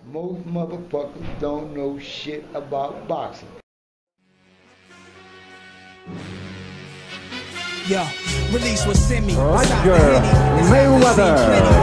Most motherfuckers don't know shit about boxing. Yo, release was semi. Roger Mayweather.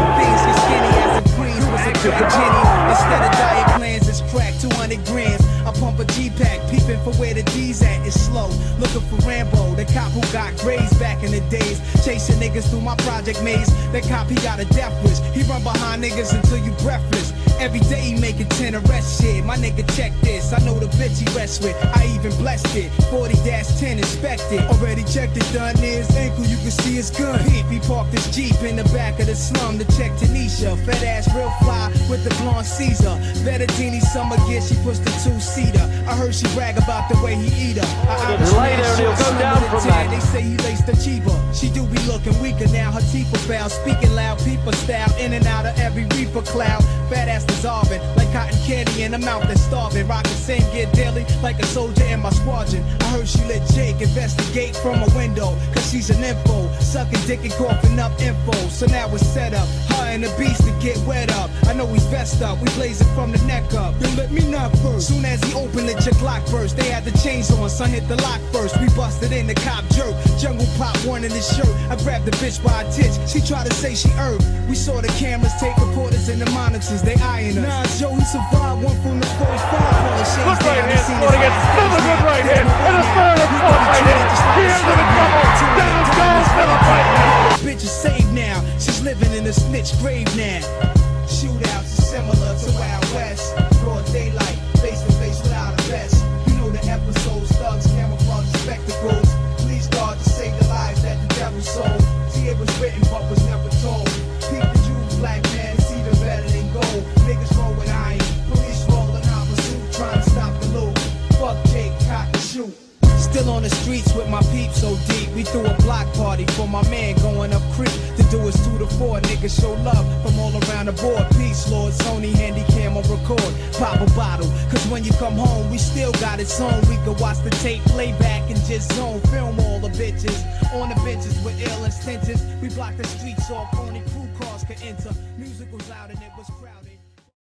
Instead of diet plans, it's crack 200 grams. I pump a G-Pack, peeping for where the D's at. It's slow, looking for Rambo, the cop who got grazed back in the days. Chasing niggas through my project maze. That cop, he got a death wish. He run behind niggas until you breathless. Every day he making 10 arrest shit. My nigga, check this. I know the bitch he rests with. I even blessed it. 40-10 inspected. Already checked it, done his ankle. You can see it's good. He parked his Jeep in the back of the slum to check Tanisha. Fat ass, real fly with the blonde Caesar. Vettadini summer gear, she pushed the two-seater. I heard she brag about the way he eat her. Later, he'll go down from that. They say he laced the cheaper. She do be looking weaker now. Her teeth are foul. Speaking loud, people style. In and out of every reaper cloud. Fat ass dissolving like cotton candy in a mouth that's starving. Rockin' same gear daily like a soldier in my squadron. I heard she let Jake investigate from a window, cause she's an info. Sucking dick and coughing up info. So now it's set up. Her and the beast to get wet up. I know he's vest up. We blazing from the neck up. You let me knock first. Soon as he opened it, your Glock burst. They had the chains on, son hit the lock first. We busted in, the cop jerk. Jungle pop one in his shirt. I grabbed the bitch by a titch. She tried to say she herbed. We saw the cameras, tape recorders, and the monitors. They eyeing us. Nah, Joe, he survived one from the first five. Good right hand, Floyd against another good right hand, and a third and fourth right hand. Here's the trouble. Down goes to the fight. Bitch is saved now. She's living in a snitch grave now. Shootouts are similar to Wild West. Broad daylight, face to face without a vest. You know the episodes, thugs, camouflage, and spectacles. Police guard to save the lives that the devil sold. See, it was written but was never told. Keep the Jews, black man, it's even better than gold. Niggas roll with iron, police rolling out pursuit, trying to stop the loot. Fuck Jake, cock and shoot. Still on the streets with my peeps so deep. We threw a block party for my man going up creek. To do is 2 to 4. Niggas show love from all around the board. Peace, Lord. Sony handy camera record. Pop a bottle. Cause when you come home, we still got it on. We could watch the tape, play back, and just zone. Film all the bitches. On the benches with ill and stenches. We blocked the streets off. Only crew cars could enter. Music was loud and it was crowded.